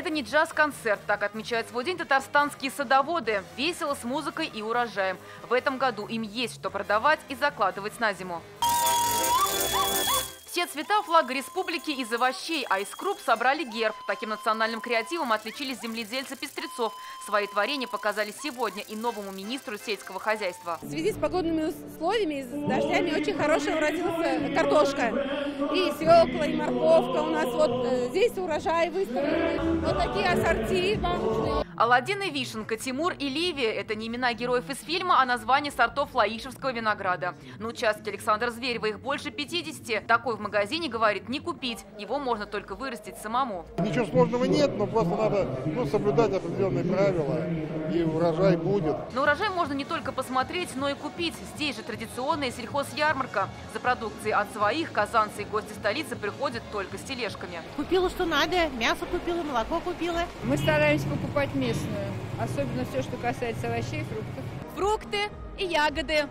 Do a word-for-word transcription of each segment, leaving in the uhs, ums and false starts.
Это не джаз-концерт, так отмечают свой день татарстанские садоводы. Весело, с музыкой и урожаем. В этом году им есть что продавать и закладывать на зиму. Все цвета флага республики из овощей, а из круп собрали герб. Таким национальным креативом отличились земледельцы Пестрецов. Свои творения показали сегодня и новому министру сельского хозяйства. В связи с погодными условиями, с дождями, очень хорошая уродилась картошка. И свекла, и морковка. У нас вот здесь урожай выставлены. Вот такие ассорти баночные. Аладдин и Вишенка, Тимур и Ливия – это не имена героев из фильма, а название сортов лаишевского винограда. На участке Александра Зверева их больше пятидесяти. Такой в магазине, говорит, не купить. Его можно только вырастить самому. Ничего сложного нет, но просто надо ну, соблюдать определенные правила, и урожай будет. На урожай можно не только посмотреть, но и купить. Здесь же традиционная сельхозярмарка. За продукцией от своих казанцы и гости столицы приходят только с тележками. Купила, что надо. Мясо купила, молоко купила. Мы стараемся покупать местную. Особенно все, что касается овощей и фруктов. Фрукты и ягоды,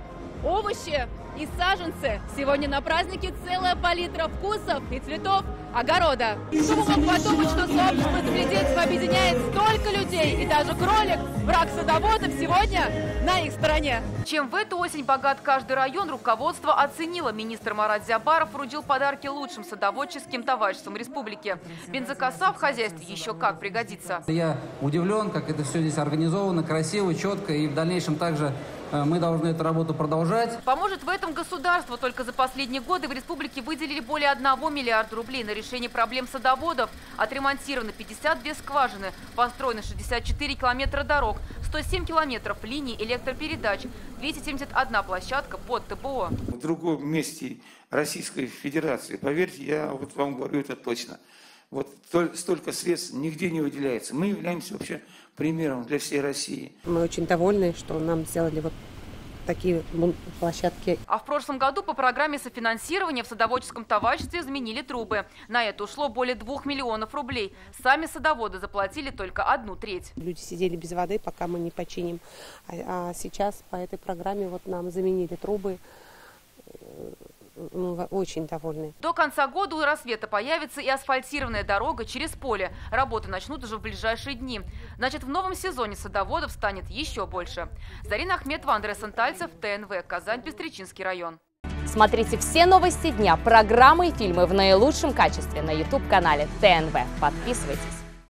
овощи и саженцы. Сегодня на празднике целая палитра вкусов и цветов огорода. Кто бы мог подумать, что сообщество земледельцев объединяет столько людей, и даже кролик, враг садоводов, сегодня на их стороне. Чем в эту осень богат каждый район, руководство оценило. Министр Марат Зябаров вручил подарки лучшим садоводческим товариществам республики. Бензокоса в хозяйстве еще как пригодится. Я удивлен, как это все здесь организовано, красиво, четко, и в дальнейшем также мы должны эту работу продолжать. Поможет в этом государство. Только за последние годы в республике выделили более одного миллиарда рублей на решение проблем садоводов. Отремонтировано пятьдесят две скважины, построено шестьдесят четыре километра дорог, сто семь километров линий электропередач, двести семьдесят одна площадка под ТПО. В другом месте Российской Федерации, поверьте, я вот вам говорю это точно, вот столько средств нигде не выделяется. Мы являемся вообще примером для всей России. Мы очень довольны, что нам сделали вот такие площадки. А в прошлом году по программе софинансирования в садоводческом товариществе заменили трубы. На это ушло более двух миллионов рублей. Сами садоводы заплатили только одну треть. Люди сидели без воды, пока мы не починим. А, а сейчас по этой программе вот нам заменили трубы. Мы очень довольны. До конца года у рассвета появится и асфальтированная дорога через поле. Работы начнут уже в ближайшие дни. Значит, в новом сезоне садоводов станет еще больше. Зарина Ахметова, Андрей Сантальцев, ТНВ, Казань, Пестричинский район. Смотрите все новости дня, программы и фильмы в наилучшем качестве на ютуб-канале ТНВ. Подписывайтесь.